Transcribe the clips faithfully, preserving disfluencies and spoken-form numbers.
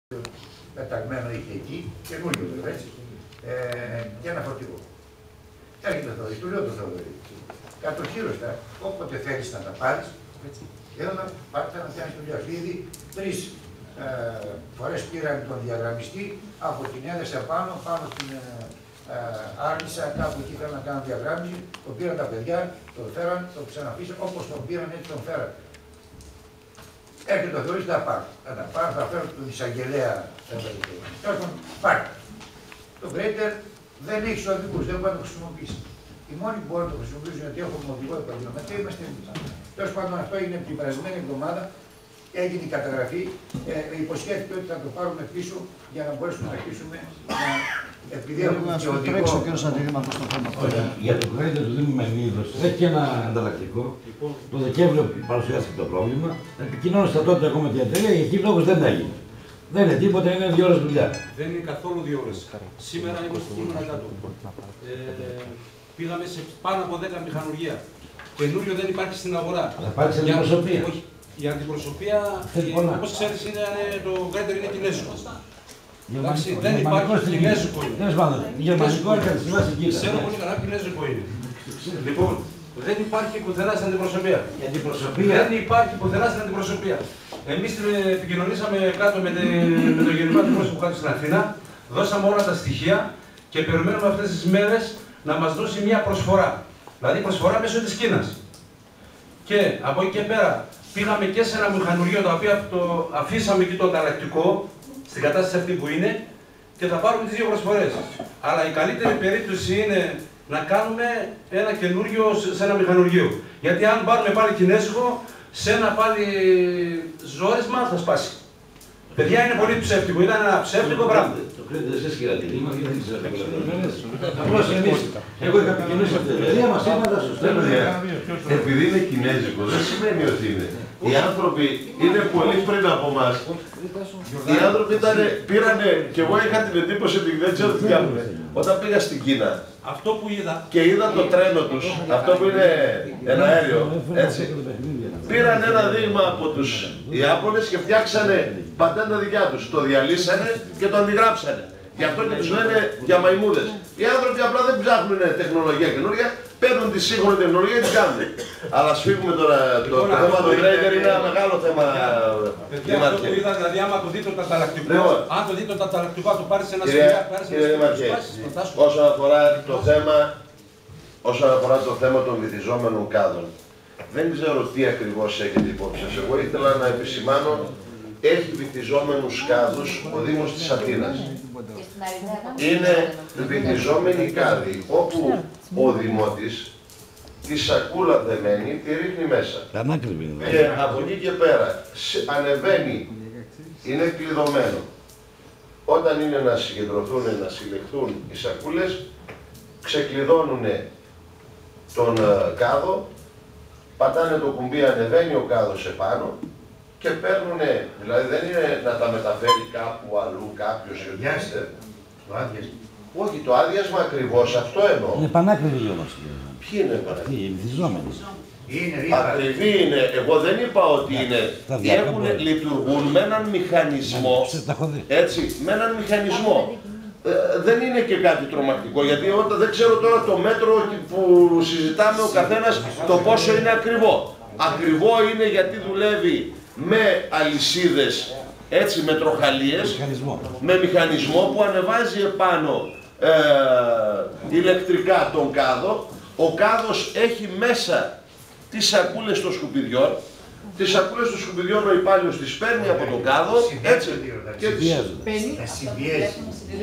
πεταγμένο είχε εκεί, καινούριο βέβαια έτσι, ε, και ένα φορτηγό. Έρχεται το του λέω το Θοδωρή. Κατοχύρωστα, όποτε θέλεις να τα πάρεις, έτσι, έλα, πάρτε να πιάνεις το βιβλίο. Ήδη τρεις ε, φορές πήραν τον διαγραμμιστή, από την έδεσα πάνω, πάνω στην ε, ε, Άρνησα, κάπου εκεί θέλουν να κάνουν διαγράμμιση, το πήραν τα παιδιά, το φέραν, το ξαναφύσαν, όπως τον πήραν έτσι τον φέραν. Έρχεται το Θοδωρής, θα τα πάρω. Θα τα πάρω, θα φέρω τον εισαγγελέα. Τέλος πάντων, πάρτε. Το Γκρέιτερ δεν έχει οδηγούς, δεν μπορεί να το χρησιμοποιήσει. Οι μόνοι που μπορούν να το χρησιμοποιήσουν γιατί έχουμε οδηγό επαγγελματία είμαστε εμείς. Τέλος πάντων, αυτό έγινε την περασμένη εβδομάδα. Έγινε η καταγραφή. Ε, υποσχέθηκε ότι θα το πάρουμε πίσω για να μπορέσουμε να αρχίσουμε να. Επειδή έχουμε και οδηγό. Για το Γκρέιτερ του Δήμου Μενίδος έχει ένα ανταλλακτικό. Το Δεκέμβριο παρουσιάστηκε το πρόβλημα. Επικοινώνησα τότε ακόμα με την εταιρεία και εκεί λόγος δεν έγινε. Δεν είναι τίποτα, είναι δύο ώρες δουλειά. Δεν είναι καθόλου δύο ώρες. Σήμερα είμαστε ήμουνα κάτω. Ε, πήγαμε σε πάνω από δέκα μηχανουργία. Καινούριο δεν υπάρχει στην αγορά. Θα πάρεις αντιπροσωπεία. Όχι. Η αντιπροσωπεία, όπως ξέρεις, είναι, το Γκρέιτερ είναι κινέζικο. Εντάξει, δεν υπάρχει κινέζικο είναι. Τέλος πάντων, γερμανικό έρχεται στη βάση εκεί. Ξέρω πολύ καλά κινέζικο είναι. Λοιπόν, δεν υπάρχει πουθενά στην αντιπροσωπεία. Η αντιπροσωπεία. Δεν υπάρχει πουθενά στην αντιπροσωπεία. Εμείς επικοινωνήσαμε κάτω με, τε, με το γενικό αντιπρόσωπο κάτω στην Αθήνα, δώσαμε όλα τα στοιχεία και περιμένουμε αυτές τις μέρες να μας δώσει μια προσφορά. Δηλαδή προσφορά μέσω της Κίνας. Και από εκεί και πέρα πήγαμε και σε ένα μηχανουργείο το οποίο το αφήσαμε εκεί το ανταλλακτικό, στην κατάσταση αυτή που είναι, και θα πάρουμε τις δύο προσφορές. Αλλά η καλύτερη περίπτωση είναι να κάνουμε ένα καινούριο σε ένα μηχανουργείο. Γιατί αν πάρουμε πάλι κινέζικο, σε ένα πάλι ζόρισμα θα σπάσει. Παιδιά, είναι πολύ ψεύτικο, ήταν ένα ψεύτικο πράγμα. Το κρίνετε εσείς κύριε Αντιλήμα, γιατί δεν ξέρω. Απλώς εμείς, εγώ είχα επικοινωνήσει αυτή την εταιρεία, μας είπαν τα σωστά. Επειδή είναι κινέζικο, δεν σημαίνει ότι είναι. Οι άνθρωποι είναι πολύ πριν από εμάς. Οι άνθρωποι ήταν, πήρανε, και εγώ είχα την εντύπωση ότι δεν ξέρω τι κάνουν. Όταν πήγα στην Κίνα αυτό που είδα και είδα το τρένο τους, αυτό που είναι ένα αέριο, έτσι, πήραν ένα δείγμα από τους Ιάπωνες και φτιάξανε πατέντα δικιά τους. Το διαλύσανε και το αντιγράψανε. Γι' αυτό και τους λένε για μαϊμούδες. Οι άνθρωποι απλά δεν ψάχνουν τεχνολογία καινούργια, παίρνουν τη σύγχρονη τεχνολογία και την κάνουν. Αλλά ας φύγουμε τώρα, το θέμα του Γκρέιτερ είναι ένα μεγάλο θέμα. Παιδιά, αυτό που είδα, δηλαδή άμα το δείτε το ανταλλακτικό, αν το δείτε το ανταλλακτικό, το πάρεις ένα σπίτι, όσον αφορά το θέμα, όσον αφορά το θέμα των βυθιζόμενων κάδων, δεν ξέρω τι ακριβώς έχετε υπόψη σας. Εγώ ήθελα να επισημάνω, έχει βυθιζόμενους κάδους ο Δήμος της Αθήνας. Είναι βυθιζόμενοι κάδοι, όπου ο Δημότης τη σακούλα δεμένη τη ρίχνει μέσα. Και από εκεί και πέρα ανεβαίνει, είναι κλειδωμένο. Όταν είναι να συγκεντρωθούν, να συλλεχθούν οι σακούλες, ξεκλειδώνουν τον κάδο, πατάνε το κουμπί, ανεβαίνει ο κάδος επάνω και παίρνουν, δηλαδή δεν είναι να τα μεταφέρει κάπου αλλού κάποιος ή οτιδήποτε. Το άδειασμα. Όχι, το άδειασμα ακριβώς, αυτό εννοώ. Είναι πανάκριβοι όμως. Ποιοι είναι πανάκριβοι? Οι βυθιζόμενοι. Ακριβή είναι. Εγώ δεν είπα ότι είναι. Έχουν, λειτουργούν με έναν μηχανισμό. Έτσι, με έναν μηχανισμό. Ε, δεν είναι και κάτι τρομακτικό, γιατί όταν δεν ξέρω τώρα το μέτρο που συζητάμε ο καθένας το πόσο είναι ακριβό. Ακριβό είναι γιατί δουλεύει με αλυσίδες, έτσι, με τροχαλίες, μηχανισμό. με μηχανισμό που ανεβάζει επάνω ε, ηλεκτρικά τον κάδο. Ο κάδος έχει μέσα τις σακούλες των σκουπιδιών. Τις σακούλες των σκουπιδιών ο υπάλληλος τις παίρνει από τον κάδο, έτσι, και τις συμπιέζει.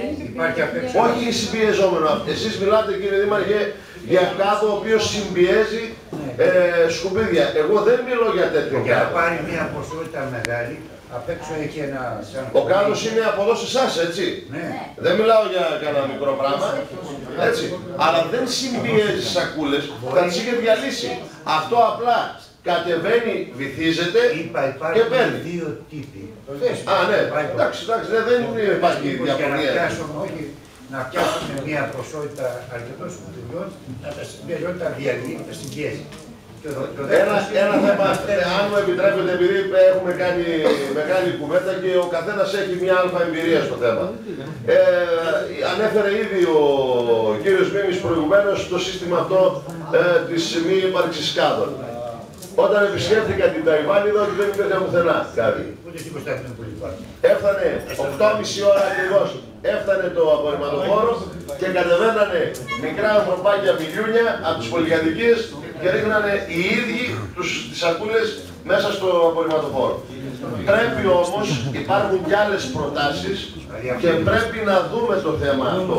Όχι συμπιεζόμενο. Εσείς μιλάτε, κύριε Δήμαρχε, για κάδο ο οποίος συμπιέζει ε, σκουπίδια. Εγώ δεν μιλώ για τέτοιο κάδο. Για να πάρει μια ποσότητα μεγάλη, απ' έξω έχει ένα... Ο κάδος είναι από εδώ σε εσάς, έτσι. Ναι. Δεν μιλάω για κανένα μικρό πράγμα, έτσι. Αλλά δεν συμπιέζει σακούλες, θα τις είχε διαλύσει. Αυτό απλά κατεβαίνει, βυθίζεται και παίρνει. Δύο τύποι. Α, ναι, εντάξει, εντάξει, δεν υπάρχει διαφωνία. Να πιάσουμε μια ποσότητα αρκετών σκουπιδιών, να τα συμπιέζει, όταν τα διαλύει, τα συμπιέζει. Ένα, ένα θέμα, αν μου επιτρέπετε, επειδή έχουμε κάνει μεγάλη κουβέντα και ο καθένας έχει μια αλφα εμπειρία στο θέμα. Ε, ανέφερε ήδη ο κύριος Μίμης προηγουμένως το σύστημα αυτό ε, της μη ύπαρξης κάδων. Όταν επισκέφθηκα την Ταϊβάν είδα ότι δεν υπήρχε πουθενά κάτι. Έφτανε οκτώ και μισή ώρα ακριβώς, έφτανε το απορριμματοφόρο και κατεβαίνανε μικρά ανθρωπάκια μιλιούνια από τις πολυκατοικίες και ρίχνανε οι ίδιοι τους, τις σακούλες μέσα στο απορριμματοφόρο. Πρέπει όμως, υπάρχουν κι άλλες προτάσεις και πρέπει να δούμε το θέμα αυτό.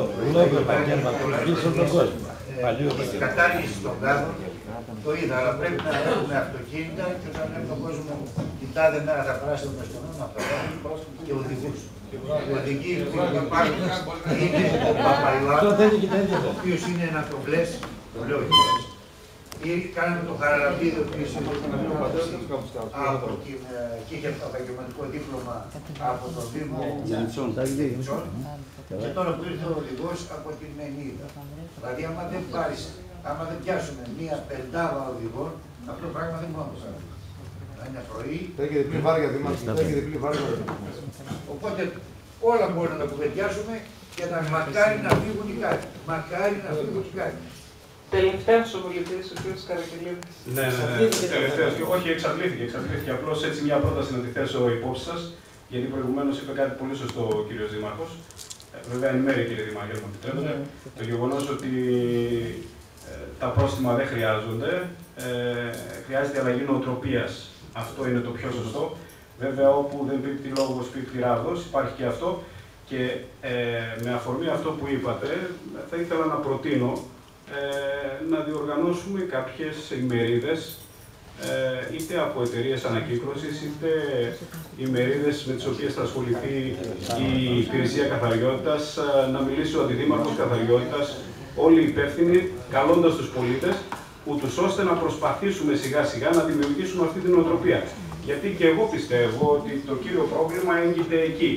Η κατάργηση των κάδων το είδα, αλλά πρέπει να έχουμε αυτοκίνητα και όταν έρθει ο κόσμο την τάδε μέρα θα περάσει το μεστονό από τα δόντια και οδηγούς. Οι οδηγοί που υπάρχουν είναι ο Παπαϊωάννου, ο οποίος είναι ένα τομπλές, το λέω κιόλας. Ή κάναμε τον Χαραλαμπίδη, ο οποίος είναι από την, και είχε επαγγελματικό δίπλωμα από το Δήμο Ζενιτσών. Και τώρα που ήρθε ο οδηγός από την Μενίδα. Δηλαδή, άμα δεν πάρεις, άμα δεν πιάσουμε μία πεντάδα οδηγών, αυτό το πράγμα δεν μπορούμε να το κάνουμε. Θα είναι πρωί. Έχει διπλή βάρια, Δημάρχη. Έχει διπλή βάρια. Οπότε όλα μπορούμε να τα κουβεντιάσουμε και να μακάρι να φύγουν οι κάτι. Μακάρι να φύγουν οι κάτι. Τελευταίος ο βουλευτής, ο κ. Καρακελίδης. Ναι, ναι, ναι. Τελευταίος. Όχι, εξαντλήθηκε. Εξαντλήθηκε. Απλώς έτσι μια πρόταση να τη θέσω υπόψη σας, γιατί προηγουμένως είπε κάτι πολύ σωστό ο κ. Δήμαρχος. Βέβαια, εν μέρει, κύριε Δήμαρχε, αν μου επιτρέπετε, το γεγονός ότι ε, τα πρόστιμα δεν χρειάζονται, ε, χρειάζεται αλλαγή νοοτροπίας. Αυτό είναι το πιο σωστό. Βέβαια, όπου δεν πίπτει λόγος, πίπτει ράδος, υπάρχει και αυτό. Και ε, με αφορμή αυτό που είπατε, θα ήθελα να προτείνω ε, να διοργανώσουμε κάποιες ημερίδες, ε, είτε από εταιρείες ανακύκλωσης, είτε ημερίδες με τις οποίες θα ασχοληθεί η υπηρεσία καθαριότητας, να μιλήσει ο αντιδήμαρχος καθαριότητας, όλοι οι υπεύθυνοι, καλώντας τους πολίτες, ούτως ώστε να προσπαθήσουμε σιγά σιγά να δημιουργήσουμε αυτή την νοοτροπία. Γιατί και εγώ πιστεύω ότι το κύριο πρόβλημα έγκυται εκεί.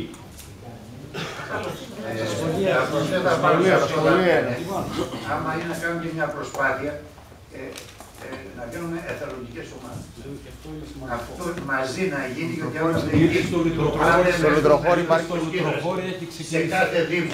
Άμα είναι να κάνουμε μια προσπάθεια, να γίνουν εθελοντικές ομάδες. Αυτό μαζί να γίνει, γιατί όλα δεν γίνει. Στο Λουτροχώρι υπάρχει το Λουτροχώρι, έχει ξεκινήσει. Σε κάθε Δήμο.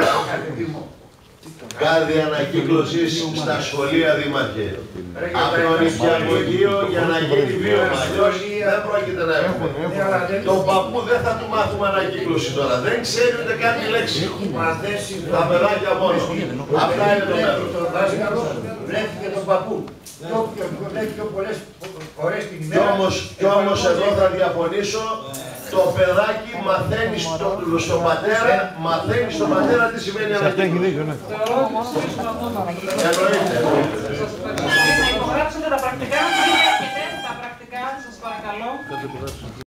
Κάδη ανακύκλωσης στα σχολεία, Δήμαρχε. Από το νηπιαγωγείο για να γίνει βίωμα. Αλλιώς δεν πρόκειται να έχουμε. Τον παππού δεν θα του μάθουμε ανακύκλωση τώρα. Δεν ξέρει ούτε καν τη λέξη. Τα παιδάκια μόνο. Αυτά είναι το μέλλον. Το δάσκαλο βλέπει και τον παππού. Βλέπει και πολλές φορές την ημέρα. Κι όμως εδώ θα διαφωνήσω. Το παιδάκι μαθαίνει στο, στον πατέρα, μαθαίνει στον πατέρα τι σημαίνει ανακύκλωση. Εννοείται. Να υπογράψετε τα πρακτικά, μην έχετε τα πρακτικά, σας παρακαλώ.